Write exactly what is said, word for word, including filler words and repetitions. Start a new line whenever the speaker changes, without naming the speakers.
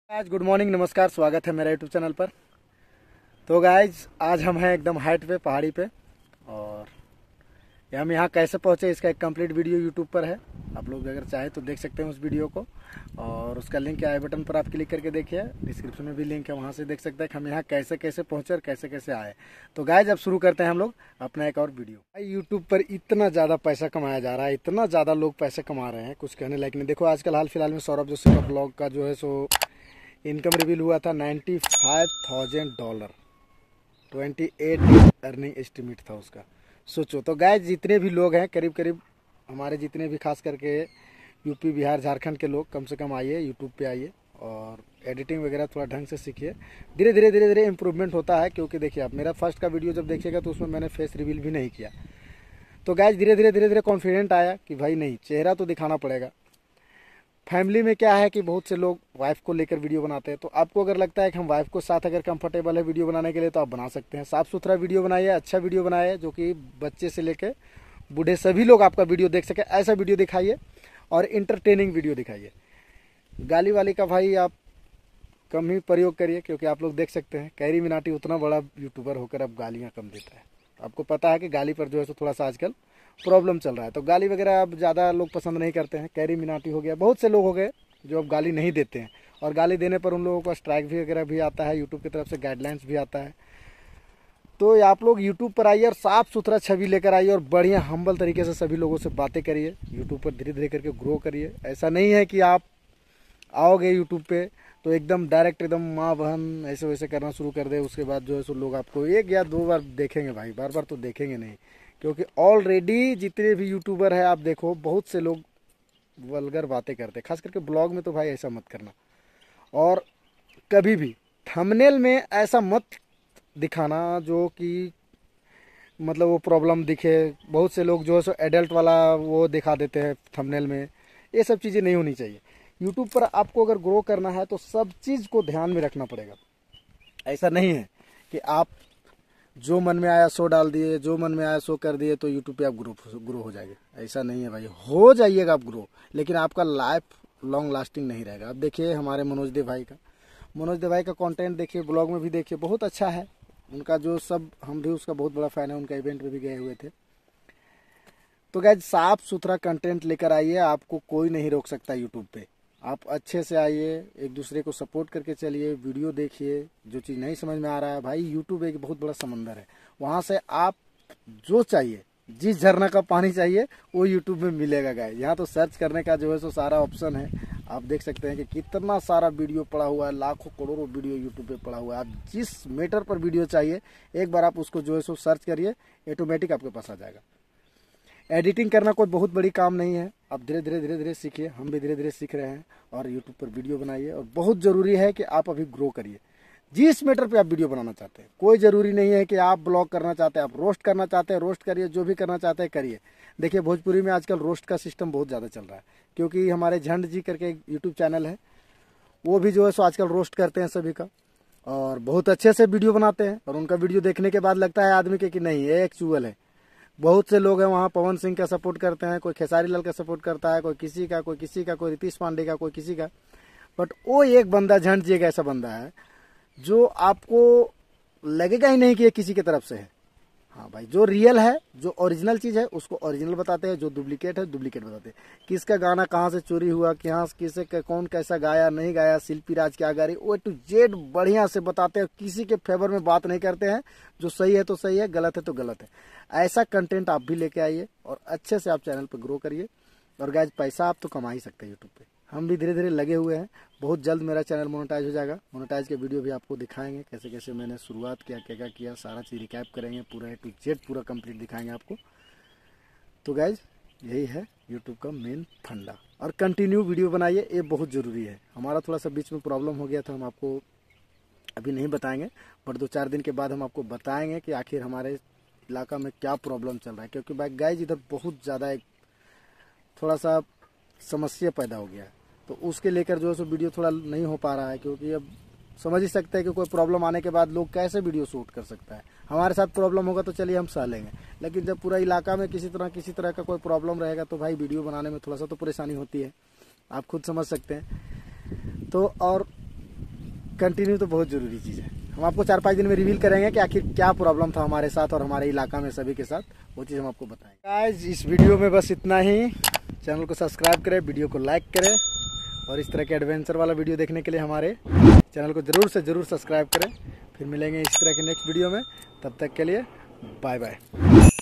आज good morning, नमस्कार, स्वागत है मेरा यूट्यूब चैनल पर। तो गाइज आज हम हैं एकदम हाइट पे, पहाड़ी पे, और हम यहाँ कैसे पहुँचे इसका एक कंप्लीट वीडियो यूट्यूब पर है। आप लोग अगर चाहे तो देख सकते हैं उस वीडियो को, और उसका लिंक आई बटन पर आप क्लिक करके देखिए, डिस्क्रिप्शन में भी लिंक है, वहाँ से देख सकते हैं कि हम यहाँ कैसे कैसे पहुँचे और कैसे कैसे आए। तो गाइज अब शुरू करते हैं हम लोग अपना एक और वीडियो। यूट्यूब पर इतना ज़्यादा पैसा कमाया जा रहा है, इतना ज़्यादा लोग पैसे कमा रहे हैं, कुछ कहने लायक नहीं। देखो आजकल हाल फिलहाल में सौरभ जोशी का ब्लॉग का जो है सो इनकम रिवील हुआ था ninety five thousand dollar, twenty eight earning estimate था उसका। सोचो तो गाइस, जितने भी लोग हैं करीब करीब हमारे जितने भी खास करके यूपी, बिहार, झारखंड के लोग, कम से कम आइए यूट्यूब पे आइए और एडिटिंग वगैरह थोड़ा ढंग से सीखिए। धीरे धीरे धीरे धीरे इम्प्रूवमेंट होता है, क्योंकि देखिए आप मेरा फर्स्ट का वीडियो जब देखिएगा तो उसमें मैंने फेस रिवील भी नहीं किया। तो गाइस धीरे धीरे धीरे धीरे कॉन्फिडेंट आया कि भाई नहीं, चेहरा तो दिखाना पड़ेगा। फैमिली में क्या है कि बहुत से लोग वाइफ को लेकर वीडियो बनाते हैं, तो आपको अगर लगता है कि हम वाइफ को साथ अगर कंफर्टेबल है वीडियो बनाने के लिए, तो आप बना सकते हैं। साफ़ सुथरा वीडियो बनाइए, अच्छा वीडियो बनाइए, जो कि बच्चे से लेकर बूढ़े सभी लोग आपका वीडियो देख सके, ऐसा वीडियो दिखाइए और इंटरटेनिंग वीडियो दिखाइए। गाली वाली का भाई आप कम ही प्रयोग करिए, क्योंकि आप लोग देख सकते हैं कैरी मिनाटी उतना बड़ा यूट्यूबर होकर अब गालियाँ कम देता है। आपको पता है कि गाली पर जो है तो थोड़ा सा आजकल प्रॉब्लम चल रहा है, तो गाली वगैरह अब ज़्यादा लोग पसंद नहीं करते हैं। कैरी मिनाटी हो गया, बहुत से लोग हो गए जो अब गाली नहीं देते हैं, और गाली देने पर उन लोगों को स्ट्राइक भी वगैरह भी आता है, यूट्यूब की तरफ से गाइडलाइंस भी आता है। तो आप लोग यूट्यूब पर आइए और साफ़ सुथरा छवि लेकर आइए और बढ़िया हम्बल तरीके से सभी लोगों से बातें करिए। यूट्यूब पर धीरे धीरे करके ग्रो करिए। ऐसा नहीं है कि आप आओगे यूट्यूब पे तो एकदम डायरेक्ट एकदम माँ बहन ऐसे वैसे करना शुरू कर दे, उसके बाद जो है सो लोग आपको एक या दो बार देखेंगे भाई, बार बार तो देखेंगे नहीं। क्योंकि ऑलरेडी जितने भी यूट्यूबर हैं आप देखो, बहुत से लोग वल्गर बातें करते हैं, खास करके ब्लॉग में। तो भाई ऐसा मत करना, और कभी भी थंबनेल में ऐसा मत दिखाना जो कि मतलब वो प्रॉब्लम दिखे। बहुत से लोग जो है सो एडल्ट वाला वो दिखा देते हैं थंबनेल में, ये सब चीज़ें नहीं होनी चाहिए। यूट्यूब पर आपको अगर ग्रो करना है तो सब चीज़ को ध्यान में रखना पड़ेगा। ऐसा नहीं है कि आप जो मन में आया सो डाल दिए, जो मन में आया सो कर दिए तो यूट्यूब पे आप ग्रो ग्रो हो जाएंगे। ऐसा नहीं है भाई, हो जाइएगा आप ग्रो, लेकिन आपका लाइफ लॉन्ग लास्टिंग नहीं रहेगा। अब देखिए हमारे मनोज देव भाई का मनोज देव भाई का कंटेंट देखिए, ब्लॉग में भी देखिए, बहुत अच्छा है उनका जो सब, हम भी उसका बहुत बड़ा फ़ैन है, उनका इवेंट में भी गए हुए थे। तो गाइस साफ सुथरा कंटेंट लेकर आइए, आपको कोई नहीं रोक सकता यूट्यूब पे। आप अच्छे से आइए, एक दूसरे को सपोर्ट करके चलिए, वीडियो देखिए। जो चीज़ नहीं समझ में आ रहा है भाई, यूट्यूब एक बहुत बड़ा समंदर है, वहाँ से आप जो चाहिए, जिस झरना का पानी चाहिए वो यूट्यूब में मिलेगा गाइस। यहाँ तो सर्च करने का जो है सो सारा ऑप्शन है। आप देख सकते हैं कि कितना सारा वीडियो पड़ा हुआ है, लाखों करोड़ों वीडियो यूट्यूब पे पड़ा हुआ है। आप जिस मैटर पर वीडियो चाहिए एक बार आप उसको जो है सो सर्च करिए, ऑटोमेटिक आपके पास आ जाएगा। एडिटिंग करना कोई बहुत बड़ी काम नहीं है, आप धीरे धीरे धीरे धीरे सीखिए, हम भी धीरे धीरे सीख रहे हैं। और यूट्यूब पर वीडियो बनाइए, और बहुत ज़रूरी है कि आप अभी ग्रो करिए जिस मैटर पे आप वीडियो बनाना चाहते हैं। कोई ज़रूरी नहीं है कि आप ब्लॉग करना चाहते हैं, आप रोस्ट करना चाहते हैं रोस्ट करिए, जो भी करना चाहते हैं करिए। देखिए भोजपुरी में आजकल रोस्ट का सिस्टम बहुत ज़्यादा चल रहा है, क्योंकि हमारे झंड जी करके यूट्यूब चैनल है, वो भी जो है सो आजकल रोस्ट करते हैं सभी का, और बहुत अच्छे से वीडियो बनाते हैं। और उनका वीडियो देखने के बाद लगता है आदमी के कि नहीं ये एक चुअल है। बहुत से लोग हैं वहाँ पवन सिंह का सपोर्ट करते हैं, कोई खेसारी लाल का सपोर्ट करता है, कोई किसी का, कोई किसी का, कोई रितेश पांडे का, कोई किसी का। बट वो एक बंदा झंड जी एक ऐसा बंदा है जो आपको लगेगा ही नहीं कि ये किसी की तरफ से है। हाँ भाई, जो रियल है, जो ओरिजिनल चीज़ है उसको ओरिजिनल बताते हैं, जो डुप्लीकेट है डुप्लीकेट बताते हैं। किसका गाना कहाँ से चोरी हुआ, कहाँ किसे कौन कैसा गाया नहीं गाया, शिल्पी राज क्या गा रही, वो टू जेड बढ़िया से बताते हैं। किसी के फेवर में बात नहीं करते हैं, जो सही है तो सही है, गलत है तो गलत है। ऐसा कंटेंट आप भी लेके आइए और अच्छे से आप चैनल पर ग्रो करिए। और गाइज पैसा आप तो कमा ही सकते हैं यूट्यूब पे, हम भी धीरे धीरे लगे हुए हैं। बहुत जल्द मेरा चैनल मोनेटाइज हो जाएगा। मोनेटाइज के वीडियो भी आपको दिखाएंगे, कैसे कैसे मैंने शुरुआत किया, क्या क्या किया, सारा चीज़ रिकैप करेंगे, पूरा ए टू जेड पूरा कंप्लीट दिखाएंगे आपको। तो गाइज यही है यूट्यूब का मेन फंडा, और कंटिन्यू वीडियो बनाइए, ये बहुत ज़रूरी है। हमारा थोड़ा सा बीच में प्रॉब्लम हो गया था, हम आपको अभी नहीं बताएंगे, बट दो चार दिन के बाद हम आपको बताएंगे कि आखिर हमारे इलाका में क्या प्रॉब्लम चल रहा है। क्योंकि भाई गाइज इधर बहुत ज़्यादा एक थोड़ा सा समस्या पैदा हो गया है, तो उसके लेकर जो है सो वीडियो थोड़ा नहीं हो पा रहा है। क्योंकि अब समझ ही सकते हैं कि कोई प्रॉब्लम आने के बाद लोग कैसे वीडियो शूट कर सकता है। हमारे साथ प्रॉब्लम होगा तो चलिए हम सह लेंगे, लेकिन जब पूरा इलाका में किसी तरह किसी तरह का कोई प्रॉब्लम रहेगा तो भाई वीडियो बनाने में थोड़ा सा तो परेशानी होती है, आप खुद समझ सकते हैं। तो और कंटिन्यू तो बहुत ज़रूरी चीज़ है। हम आपको चार पाँच दिन में रिवील करेंगे कि आखिर क्या प्रॉब्लम था हमारे साथ और हमारे इलाका में सभी के साथ, वो चीज़ हम आपको बताएंगे। गाइस इस वीडियो में बस इतना ही। चैनल को सब्सक्राइब करें, वीडियो को लाइक करें और इस तरह के एडवेंचर वाला वीडियो देखने के लिए हमारे चैनल को ज़रूर से ज़रूर सब्सक्राइब करें। फिर मिलेंगे इस तरह के नेक्स्ट वीडियो में, तब तक के लिए बाय बाय।